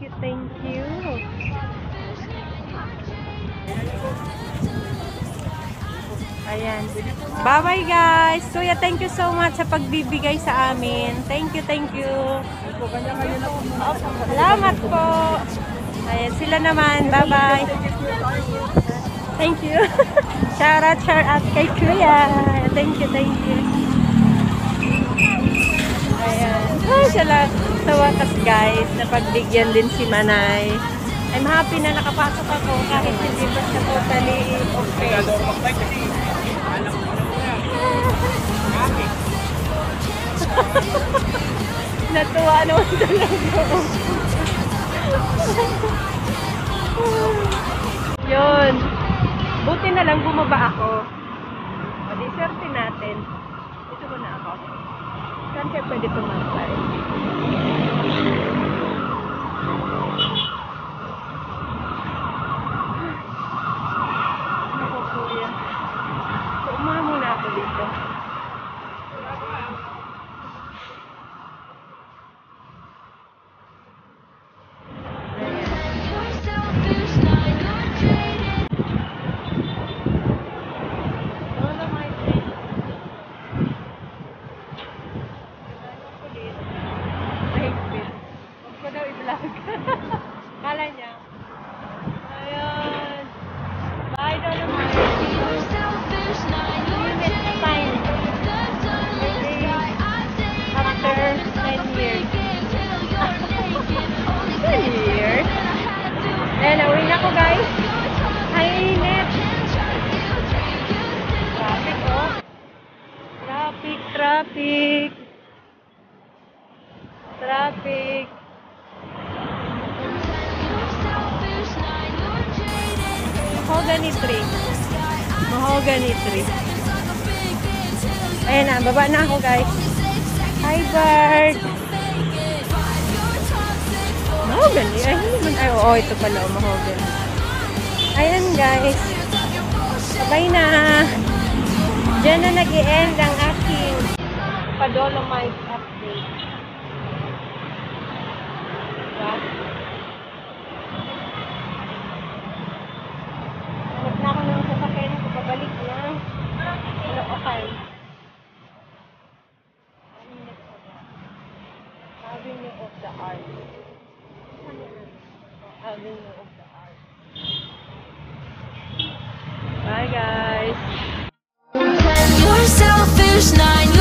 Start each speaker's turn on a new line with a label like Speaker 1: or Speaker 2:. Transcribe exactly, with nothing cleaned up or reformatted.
Speaker 1: you, thank you. Ayan. Bye-bye guys. Kuya, thank you so much sa pagbibigay sa amin. Thank you, thank you. Salamat po. Ayan, sila naman. Bye-bye. Thank you. Shout out, shout out kay Kuya. Thank you, thank you. Ayan. Oh, siya lang. Sa wakas guys, napagbigyan din si Manay. I'm happy na nakapasok ako kahit hindi pa siya totally okay. Natuwa naman talaga. Yun. Buti na lang bumaba ako. O-deserte natin. Dito ko na ako. Saan kaya pwede pumasay? Ako kuya. So, umaha muna ako dito. Kala niya. Ayun. Bye, Dolomite. See you next time. After ten years. ten years? Ayan, nauwi na ko guys. Ay, init. Traffic, oh. Traffic, traffic. Traffic. Mahogany tree. Mahogany tree. Ayan na, baba na ako guys. Hi bird. Mahogany. Ay, hindi man. Ay, oo, ito pala. Oh, mahogany. Ayan guys. Sabay na. Diyan na nag-i-end ang aking pa-Dolomite update. Diba? Hanap na ako ng sasakyan ko, pabalik na. Ano, okay. Avenue of the Arts. Avenue of the Arts. Bye guys!
Speaker 2: You're selfish, nine